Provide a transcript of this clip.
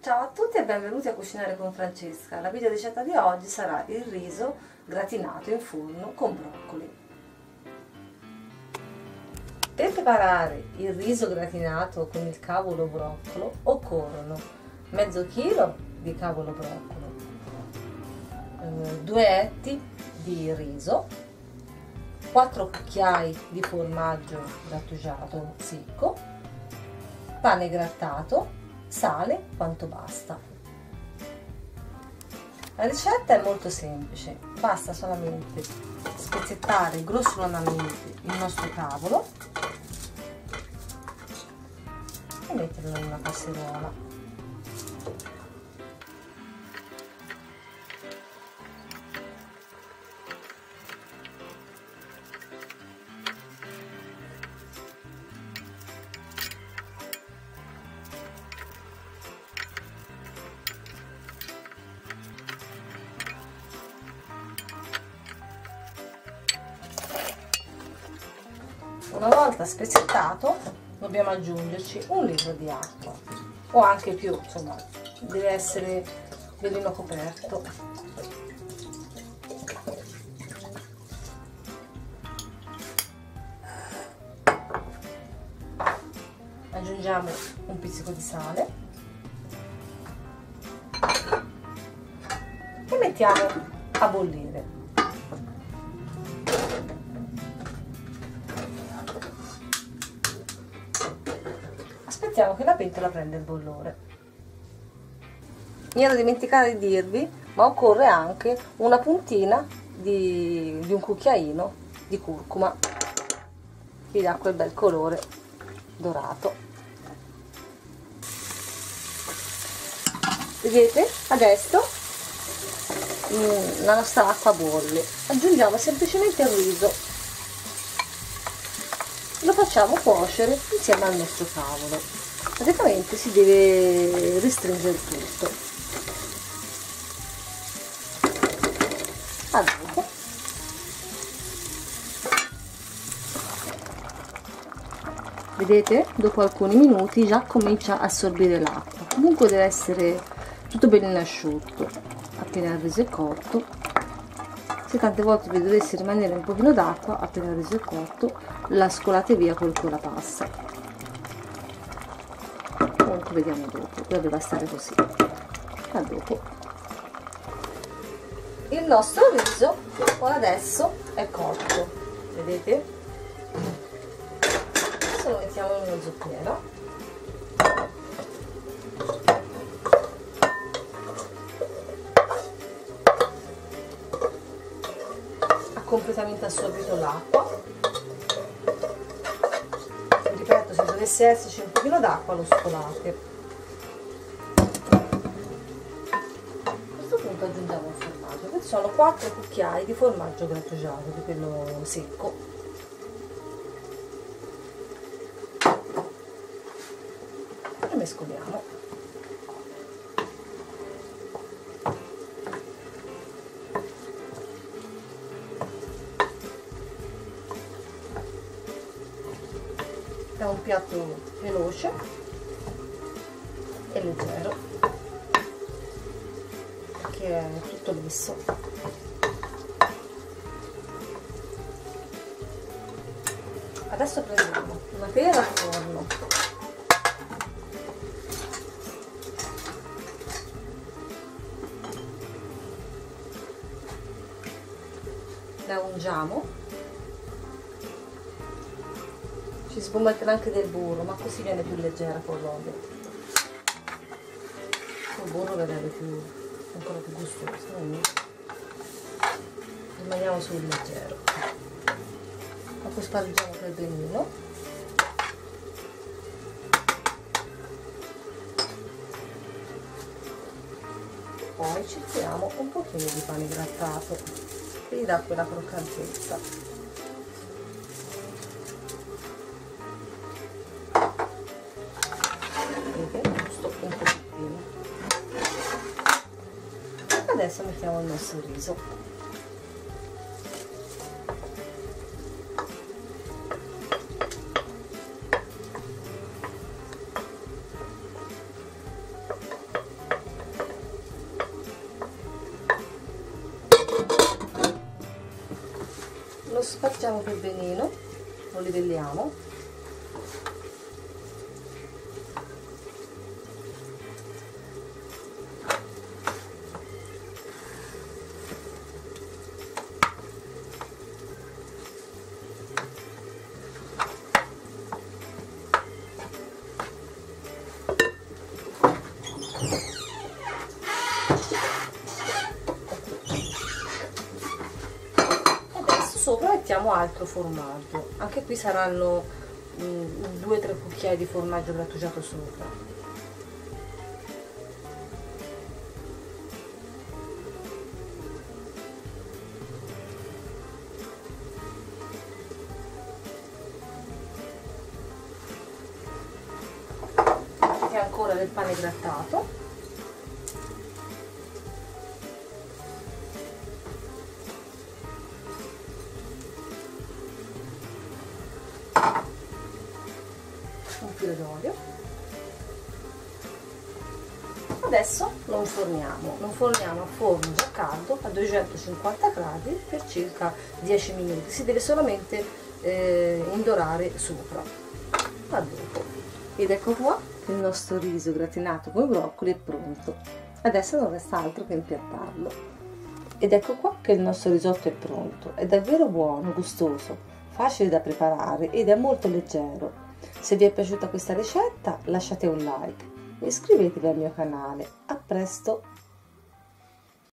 Ciao a tutti e benvenuti a Cucinare con Francesca. La video ricetta di oggi sarà il riso gratinato in forno con broccoli. Per preparare il riso gratinato con il cavolo broccolo occorrono mezzo chilo di cavolo broccolo, 2 etti di riso, 4 cucchiai di formaggio grattugiato secco, pane grattato, sale quanto basta. La ricetta è molto semplice, basta solamente spezzettare grossolanamente il nostro cavolo e metterlo in una casseruola. Una volta spezzettato dobbiamo aggiungerci un litro di acqua o anche più, insomma deve essere bellino coperto. Aggiungiamo un pizzico di sale e mettiamo a bollire. Aspettiamo che la pentola prenda il bollore. Mi ero dimenticata di dirvi, ma occorre anche una puntina di un cucchiaino di curcuma, che dà quel bel colore dorato. Vedete? Adesso la nostra acqua bolle. Aggiungiamo semplicemente il riso. Lo facciamo cuocere insieme al nostro cavolo. Praticamente si deve restringere tutto. A dopo. Vedete? Dopo alcuni minuti già comincia a assorbire l'acqua. Comunque deve essere tutto ben asciutto. Appena il riso è cotto. Se tante volte vi dovesse rimanere un pochino d'acqua, appena il riso è cotto, la scolate via col colapassa. Comunque vediamo dopo, dovrebbe bastare così. A dopo. Il nostro riso adesso è cotto, vedete? Adesso lo mettiamo in uno zucchero. Completamente assorbito l'acqua. Ripeto, se dovesse esserci un pochino d'acqua lo scolate. A questo punto aggiungiamo il formaggio. Questi sono 4 cucchiai di formaggio grattugiato, di quello secco. E mescoliamo. È un piatto veloce e leggero che è tutto lisso. Adesso prendiamo una tela al forno, la ungiamo. Ci si può mettere anche del burro, ma così viene più leggera con l'olio. Col burro verrebbe ancora più gustoso. Rimaniamo sul leggero. Ma poi spargiamo per benino. Poi ci tiriamo un pochino di pane grattato, che gli dà quella croccantezza. Giusto un pochettino. Adesso mettiamo il nostro riso. facciamo per benino, lo livelliamo. Sopra mettiamo altro formaggio, anche qui saranno 2-3 cucchiai di formaggio grattugiato sopra. E ancora del pane grattato. Un filo d'olio. Adesso lo inforniamo a forno già caldo a 250 gradi per circa 10 minuti. Si deve solamente indorare sopra. A dopo. Ed ecco qua che il nostro riso gratinato con i broccoli è pronto. Adesso non resta altro che impiattarlo. Ed ecco qua che il nostro risotto è pronto. È davvero buono, gustoso, facile da preparare ed è molto leggero. Se vi è piaciuta questa ricetta lasciate un like e iscrivetevi al mio canale. A presto!